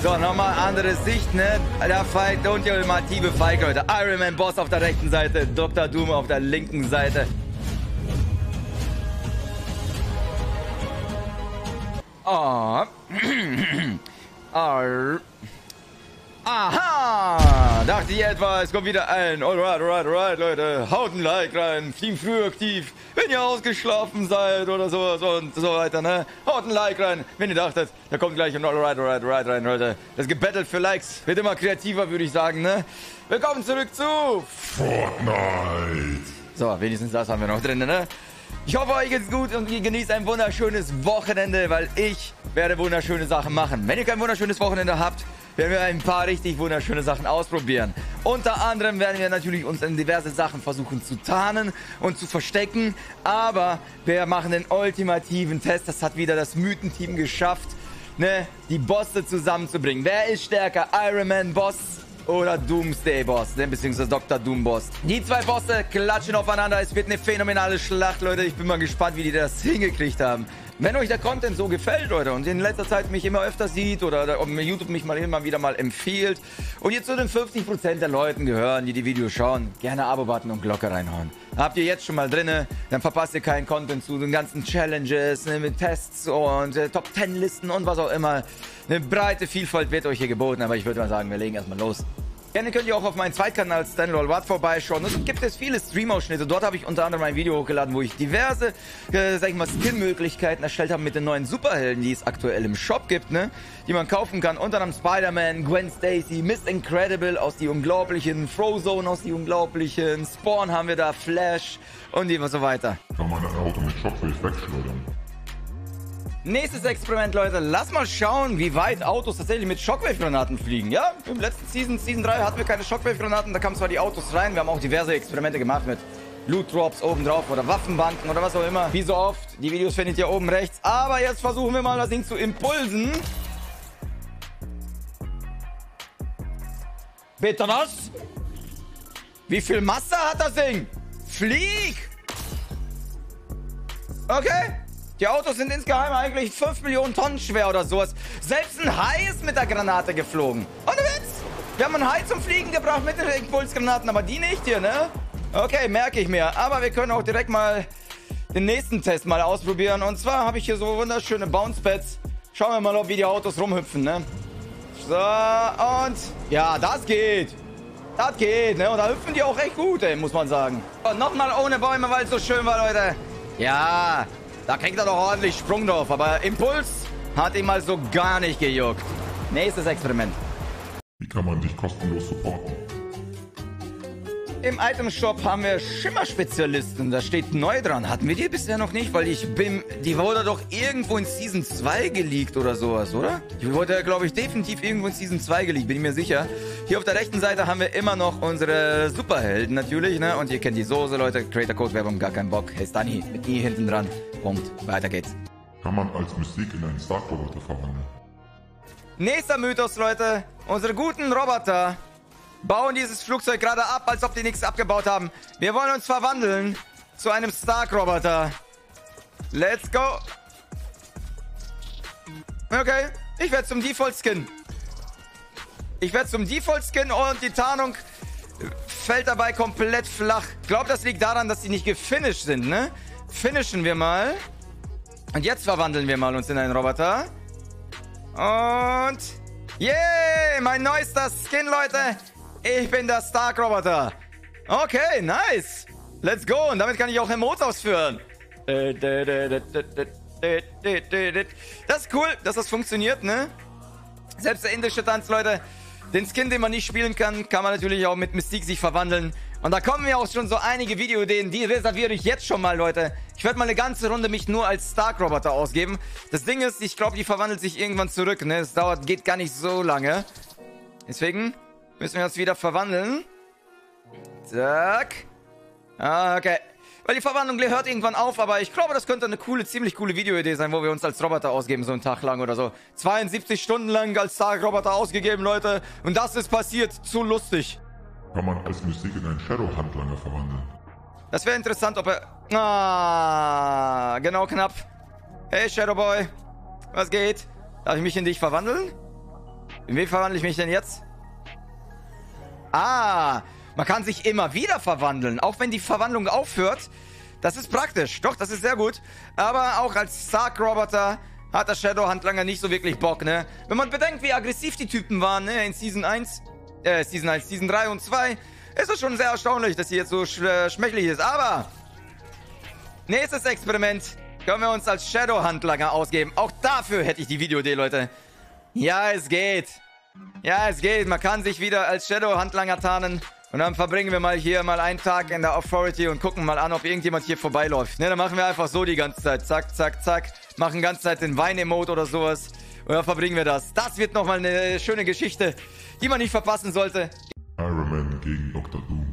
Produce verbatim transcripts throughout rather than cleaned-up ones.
So, nochmal andere Sicht, ne? Der Fight, der ultimative Fight, Leute. Iron Man Boss auf der rechten Seite, Doktor Doom auf der linken Seite. Oh. oh. Aha! Dachte ich etwa, es kommt wieder ein. Alright, alright, alright, Leute. Haut ein Like rein. Team früh aktiv. Wenn ihr ausgeschlafen seid oder so, so und so weiter, ne? Haut ein Like rein. Wenn ihr dachtet, da kommt gleich ein Alright, alright, alright rein, Leute. Das Gebettelt für Likes wird immer kreativer, würde ich sagen, ne? Willkommen zurück zu Fortnite. So, wenigstens das haben wir noch drin, ne? Ich hoffe, euch geht's gut und ihr genießt ein wunderschönes Wochenende, weil ich werde wunderschöne Sachen machen. Wenn ihr kein wunderschönes Wochenende habt, werden wir ein paar richtig wunderschöne Sachen ausprobieren. Unter anderem werden wir natürlich uns in diverse Sachen versuchen zu tarnen und zu verstecken. Aber wir machen den ultimativen Test. Das hat wieder das Mythenteam geschafft, ne, die Bosse zusammenzubringen. Wer ist stärker? Iron Man Boss oder Doomsday Boss, ne, beziehungsweise Doktor Doom Boss. Die zwei Bosse klatschen aufeinander. Es wird eine phänomenale Schlacht, Leute. Ich bin mal gespannt, wie die das hingekriegt haben. Wenn euch der Content so gefällt, Leute, und in letzter Zeit mich immer öfter sieht oder YouTube mich mal immer wieder mal empfiehlt und ihr zu den fünfzig Prozent der Leuten gehören, die die Videos schauen, gerne Abo-Button und Glocke reinhauen. Habt ihr jetzt schon mal drinne, dann verpasst ihr keinen Content zu den ganzen Challenges, ne, mit Tests und äh, Top zehn Listen und was auch immer. Eine breite Vielfalt wird euch hier geboten, aber ich würde mal sagen, wir legen erstmal los. Gerne könnt ihr auch auf meinen Zweitkanal StanLolWatt vorbeischauen. Und es gibt es viele Stream-Ausschnitte. Dort habe ich unter anderem ein Video hochgeladen, wo ich diverse, äh, sag ich mal, Skin-Möglichkeiten erstellt habe mit den neuen Superhelden, die es aktuell im Shop gibt, ne? Die man kaufen kann. Unter anderem Spider-Man, Gwen Stacy, Miss Incredible aus die Unglaublichen, Frozone aus die Unglaublichen, Spawn haben wir da, Flash und die so weiter. Kann man ein Auto mit Shockwave wegschleudern? Nächstes Experiment, Leute. Lass mal schauen, wie weit Autos tatsächlich mit Shockwave-Granaten fliegen. Ja, im letzten Season, Season drei, hatten wir keine Shockwave-Granaten. Da kamen zwar die Autos rein. Wir haben auch diverse Experimente gemacht mit Loot-Drops obendrauf oder Waffenbanken oder was auch immer. Wie so oft. Die Videos findet ihr oben rechts. Aber jetzt versuchen wir mal das Ding zu impulsen. Bitte was? Wie viel Masse hat das Ding? Flieg! Okay. Die Autos sind insgeheim eigentlich fünf Millionen Tonnen schwer oder sowas. Selbst ein Hai ist mit der Granate geflogen. Ohne Witz! Wir haben ein Hai zum Fliegen gebracht mit den Impulsgranaten, aber die nicht hier, ne? Okay, merke ich mir. Aber wir können auch direkt mal den nächsten Test mal ausprobieren. Und zwar habe ich hier so wunderschöne Bounce-Pads. Schauen wir mal, ob wie die Autos rumhüpfen, ne? So, und... Ja, das geht. Das geht, ne? Und da hüpfen die auch recht gut, ey, muss man sagen. Und nochmal ohne Bäume, weil es so schön war, Leute. Ja... Da kriegt er doch ordentlich Sprung drauf, aber Impuls hat ihm mal so gar nicht gejuckt. Nächstes Experiment. Wie kann man dich kostenlos supporten? Im Item-Shop haben wir Schimmerspezialisten. Da steht neu dran. Hatten wir die bisher noch nicht? Weil ich bin... Die wurde doch irgendwo in Season zwei geleakt oder sowas, oder? Die wurde, glaube ich, definitiv irgendwo in Season zwei geleakt. Bin ich mir sicher. Hier auf der rechten Seite haben wir immer noch unsere Superhelden natürlich, ne? Und ihr kennt die Soße, Leute. Creator-Code-Werbung, gar keinen Bock. Hey, Stani, mit I hinten dran. Punkt. Weiter geht's. Kann man als Mystik in einen Stark-Roboter verwandeln? Nächster Mythos, Leute. Unsere guten Roboter bauen dieses Flugzeug gerade ab, als ob die nichts abgebaut haben. Wir wollen uns verwandeln zu einem Stark-Roboter. Let's go. Okay, ich werde zum Default-Skin. Ich werde zum Default-Skin und die Tarnung fällt dabei komplett flach. Ich glaube, das liegt daran, dass die nicht gefinisht sind, ne? Finishen wir mal. Und jetzt verwandeln wir mal uns in einen Roboter. Und... Yay, mein neuester Skin, Leute. Ich bin der Stark-Roboter. Okay, nice. Let's go. Und damit kann ich auch Emotes ausführen. Das ist cool, dass das funktioniert, ne? Selbst der indische Tanz, Leute. Den Skin, den man nicht spielen kann, kann man natürlich auch mit Mystique sich verwandeln. Und da kommen mir auch schon so einige Videoideen. Die reserviere ich jetzt schon mal, Leute. Ich werde mal eine ganze Runde mich nur als Stark-Roboter ausgeben. Das Ding ist, ich glaube, die verwandelt sich irgendwann zurück, ne? Es dauert, geht gar nicht so lange. Deswegen müssen wir uns wieder verwandeln. Zack. Ah, okay. Weil die Verwandlung hört irgendwann auf, aber ich glaube, das könnte eine coole, ziemlich coole Videoidee sein, wo wir uns als Roboter ausgeben, so einen Tag lang oder so. zweiundsiebzig Stunden lang als Stark-Roboter ausgegeben, Leute. Und das ist passiert. Zu lustig. Kann man als Mystik in einen Shadow-Handlanger verwandeln? Das wäre interessant, ob er... Ah, genau knapp. Hey, Shadowboy. Was geht? Darf ich mich in dich verwandeln? In wen verwandle ich mich denn jetzt? Ah, man kann sich immer wieder verwandeln, auch wenn die Verwandlung aufhört. Das ist praktisch. Doch, das ist sehr gut. Aber auch als Stark-Roboter hat der Shadow-Handlanger nicht so wirklich Bock, ne? Wenn man bedenkt, wie aggressiv die Typen waren, ne? In Season eins, äh, Season eins, Season drei und zwei, ist es schon sehr erstaunlich, dass sie jetzt so sch äh, schmächtig ist. Aber nächstes Experiment können wir uns als Shadow-Handlanger ausgeben. Auch dafür hätte ich die Videoidee, Leute. Ja, es geht. Ja, es geht. Man kann sich wieder als Shadow-Handlanger tarnen. Und dann verbringen wir mal hier mal einen Tag in der Authority und gucken mal an, ob irgendjemand hier vorbeiläuft. Ne, dann machen wir einfach so die ganze Zeit. Zack, zack, zack. Machen die ganze Zeit den Wein-Emote oder sowas. Und dann verbringen wir das. Das wird nochmal eine schöne Geschichte, die man nicht verpassen sollte. Iron Man gegen Doktor Doom.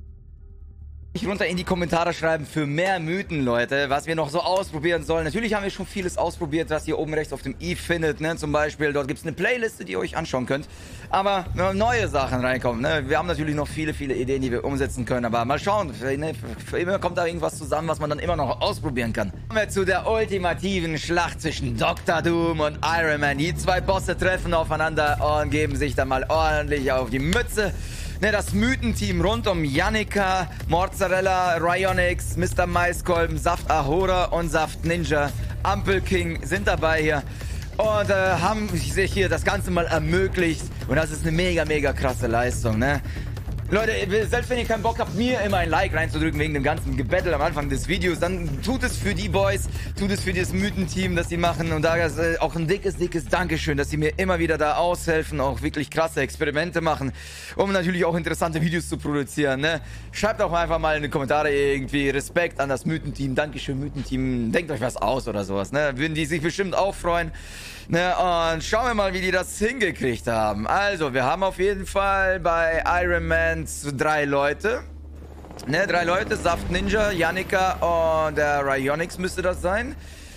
Runter in die Kommentare schreiben für mehr Mythen, Leute, was wir noch so ausprobieren sollen. Natürlich haben wir schon vieles ausprobiert, was ihr oben rechts auf dem i findet, ne, zum Beispiel. Dort gibt es eine Playliste, die ihr euch anschauen könnt. Aber wenn neue Sachen reinkommen, ne, wir haben natürlich noch viele, viele Ideen, die wir umsetzen können. Aber mal schauen, ne, für immer kommt da irgendwas zusammen, was man dann immer noch ausprobieren kann. Kommen wir zu der ultimativen Schlacht zwischen Doktor Doom und Iron Man. Die zwei Bosse treffen aufeinander und geben sich dann mal ordentlich auf die Mütze. Ne, das Mythenteam rund um Yannicka, Mozzarella, Ryonix, Mister Maiskolben, Saft Ahura und Saft Ninja, Ampel King sind dabei hier und äh, haben sich hier das Ganze mal ermöglicht. Und das ist eine mega, mega krasse Leistung, ne? Leute, selbst wenn ihr keinen Bock habt, mir immer ein Like reinzudrücken wegen dem ganzen Gebettel am Anfang des Videos, dann tut es für die Boys, tut es für das Mythenteam, das sie machen. Und da ist äh, auch ein dickes, dickes Dankeschön, dass sie mir immer wieder da aushelfen, auch wirklich krasse Experimente machen, um natürlich auch interessante Videos zu produzieren, ne? Schreibt auch einfach mal in die Kommentare irgendwie Respekt an das Mythenteam, Dankeschön Mythenteam, denkt euch was aus oder sowas, ne? Würden die sich bestimmt auch freuen. Ne, und schauen wir mal, wie die das hingekriegt haben. Also, wir haben auf jeden Fall bei Iron Man drei Leute. Ne, drei Leute. Saft Ninja, Yannicka und der Ryonix müsste das sein.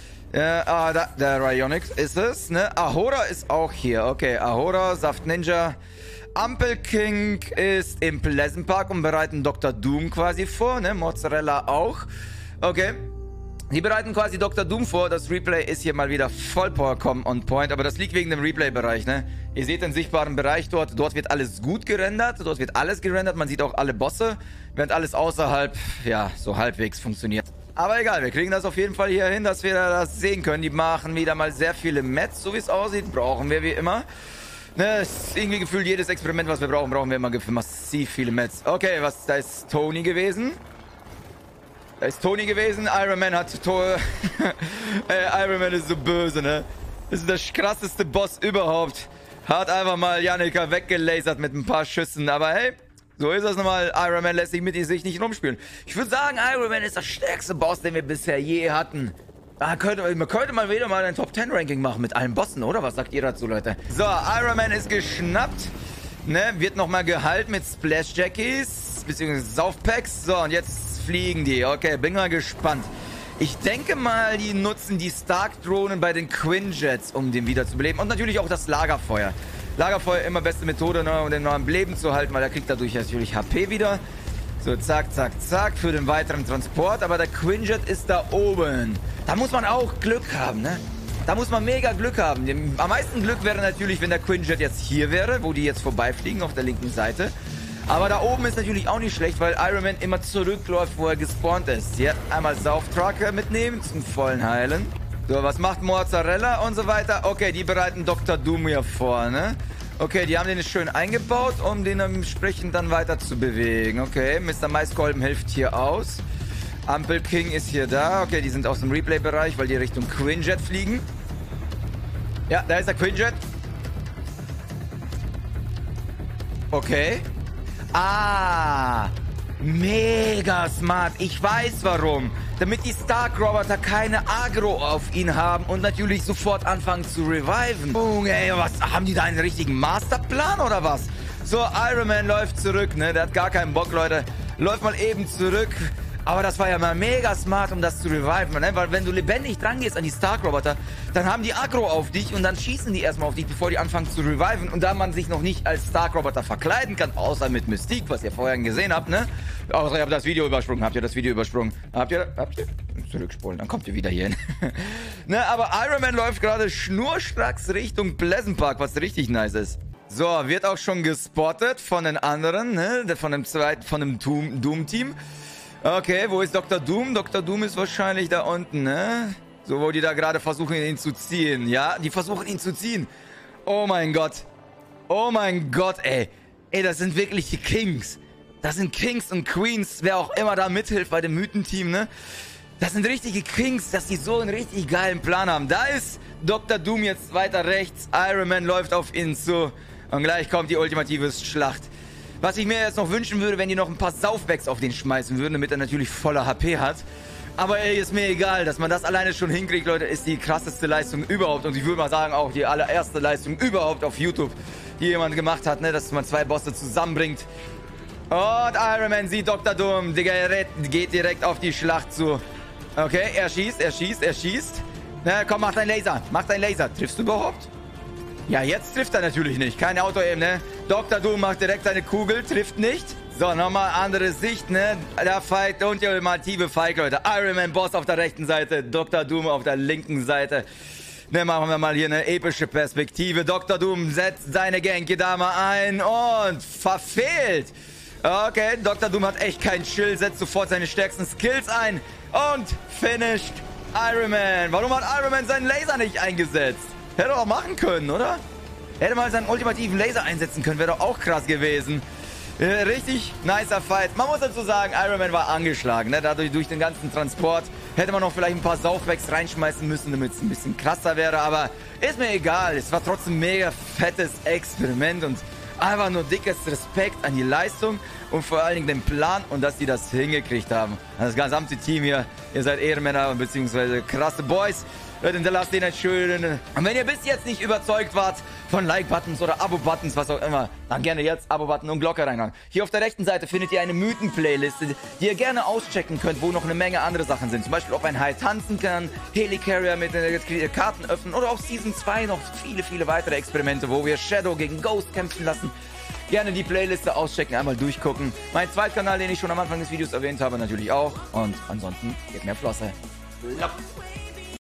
Ja, ah, da, der Ryonix ist es. Ne? Ahura ist auch hier. Okay, Ahura, Saft Ninja. Ampel King ist im Pleasant Park und bereiten Doktor Doom quasi vor. Ne? Mozzarella auch. Okay. Die bereiten quasi Doktor Doom vor. Das Replay ist hier mal wieder vollkommen on point. Aber das liegt wegen dem Replay-Bereich, ne? Ihr seht den sichtbaren Bereich dort. Dort wird alles gut gerendert. Dort wird alles gerendert. Man sieht auch alle Bosse. Während alles außerhalb, ja, so halbwegs funktioniert. Aber egal, wir kriegen das auf jeden Fall hier hin, dass wir das sehen können. Die machen wieder mal sehr viele Mets, so wie es aussieht. Brauchen wir wie immer. Ne, ist irgendwie gefühlt jedes Experiment, was wir brauchen, brauchen wir immer massiv viele Mets. Okay, was, da ist Tony gewesen. Da ist Tony gewesen. Iron Man hat Tor. Ey, Iron Man ist so böse, ne? Das ist der krasseste Boss überhaupt. Hat einfach mal Yannicka weggelasert mit ein paar Schüssen. Aber hey, so ist das nochmal. Iron Man lässt sich mit sich nicht rumspielen. Ich würde sagen, Iron Man ist der stärkste Boss, den wir bisher je hatten. Da könnte, man könnte mal wieder mal ein Top zehn Ranking machen mit allen Bossen, oder? Was sagt ihr dazu, Leute? So, Iron Man ist geschnappt. Ne, wird nochmal gehalten mit Splash Jackies, beziehungsweise Saufpacks. So, und jetzt fliegen die. Okay, bin mal gespannt. Ich denke mal, die nutzen die Stark-Drohnen bei den Quinjets, um den wieder zu beleben. Und natürlich auch das Lagerfeuer. Lagerfeuer immer beste Methode, ne, um den noch am Leben zu halten, weil er kriegt dadurch natürlich H P wieder. So, zack, zack, zack, für den weiteren Transport. Aber der Quinjet ist da oben. Da muss man auch Glück haben, ne? Da muss man mega Glück haben. Am meisten Glück wäre natürlich, wenn der Quinjet jetzt hier wäre, wo die jetzt vorbeifliegen auf der linken Seite. Aber da oben ist natürlich auch nicht schlecht, weil Iron Man immer zurückläuft, wo er gespawnt ist. Hier einmal Sauftrucker mitnehmen zum vollen Heilen. So, was macht Mozzarella und so weiter? Okay, die bereiten Doktor Doom hier vor, ne? Okay, die haben den schön eingebaut, um den entsprechend dann weiter zu bewegen. Okay, Mister Maiskolben hilft hier aus. Ampel King ist hier da. Okay, die sind aus dem Replay-Bereich, weil die Richtung Quinjet fliegen. Ja, da ist der Quinjet. Okay. Ah, mega smart. Ich weiß warum. Damit die Stark-Roboter keine Agro auf ihn haben und natürlich sofort anfangen zu reviven. Oh, ey, was? Haben die da einen richtigen Masterplan oder was? So, Iron Man läuft zurück, ne? Der hat gar keinen Bock, Leute. Läuft mal eben zurück. Aber das war ja mal mega smart, um das zu reviven, ne? Weil wenn du lebendig dran gehst an die Stark-Roboter, dann haben die Aggro auf dich und dann schießen die erstmal auf dich, bevor die anfangen zu reviven. Und da man sich noch nicht als Stark-Roboter verkleiden kann, außer mit Mystique, was ihr vorher gesehen habt, ne? Außer ihr habt das Video übersprungen. Habt ihr das Video übersprungen? Habt ihr? Habt ihr? zurückspulen, dann kommt ihr wieder hier hin. Ne, aber Iron Man läuft gerade schnurstracks Richtung Pleasant Park, was richtig nice ist. So, wird auch schon gespottet von den anderen, ne? Von dem zweiten, von dem Doom-Team. Okay, wo ist Doktor Doom? Doktor Doom ist wahrscheinlich da unten, ne? So, wo die da gerade versuchen, ihn zu ziehen. Ja, die versuchen, ihn zu ziehen. Oh mein Gott. Oh mein Gott, ey. Ey, das sind wirklich die Kings. Das sind Kings und Queens, wer auch immer da mithilft bei dem Mythenteam, ne? Das sind richtige Kings, dass die so einen richtig geilen Plan haben. Da ist Doktor Doom jetzt weiter rechts. Iron Man läuft auf ihn zu. Und gleich kommt die ultimative Schlacht. Was ich mir jetzt noch wünschen würde, wenn die noch ein paar Saufbags auf den schmeißen würden, damit er natürlich voller H P hat. Aber ey, ist mir egal, dass man das alleine schon hinkriegt, Leute, ist die krasseste Leistung überhaupt. Und ich würde mal sagen, auch die allererste Leistung überhaupt auf YouTube, die jemand gemacht hat, ne, dass man zwei Bosse zusammenbringt. Und Iron Man sieht Doktor Doom, Digga, er geht direkt auf die Schlacht zu. Okay, er schießt, er schießt, er schießt. Na, komm, mach deinen Laser, mach deinen Laser. Triffst du überhaupt? Ja, jetzt trifft er natürlich nicht. Kein Auto eben, ne? Doktor Doom macht direkt seine Kugel, trifft nicht. So, nochmal andere Sicht, ne? Der Fight und die ultimative Fight, Leute. Iron Man Boss auf der rechten Seite, Doktor Doom auf der linken Seite. Ne, machen wir mal hier eine epische Perspektive. Doktor Doom setzt seine Genki-Dame ein und verfehlt. Okay, Doktor Doom hat echt keinen Chill, setzt sofort seine stärksten Skills ein und finisht Iron Man. Warum hat Iron Man seinen Laser nicht eingesetzt? Hätte er auch machen können, oder? Hätte mal seinen ultimativen Laser einsetzen können, wäre doch auch krass gewesen. Äh, richtig nicer Fight. Man muss dazu sagen, Iron Man war angeschlagen, ne? Dadurch durch den ganzen Transport hätte man noch vielleicht ein paar Saufbags reinschmeißen müssen, damit es ein bisschen krasser wäre. Aber ist mir egal. Es war trotzdem ein mega fettes Experiment und einfach nur dickes Respekt an die Leistung und vor allen Dingen den Plan und dass die das hingekriegt haben. Das gesamte Team hier, ihr seid Ehrenmänner bzw. krasse Boys. Leute, hinterlasst den einen schönen. Und wenn ihr bis jetzt nicht überzeugt wart von Like-Buttons oder Abo-Buttons, was auch immer, dann gerne jetzt Abo-Button und Glocke reinhauen. Hier auf der rechten Seite findet ihr eine Mythen-Playliste, die ihr gerne auschecken könnt, wo noch eine Menge andere Sachen sind. Zum Beispiel, ob ein Hai tanzen kann, Helicarrier mit äh, Karten öffnen oder auf Season zwei noch viele, viele weitere Experimente, wo wir Shadow gegen Ghost kämpfen lassen. Gerne die Playliste auschecken, einmal durchgucken. Mein Zweitkanal, den ich schon am Anfang des Videos erwähnt habe, natürlich auch. Und ansonsten, gebt mir Flosse. Lopp.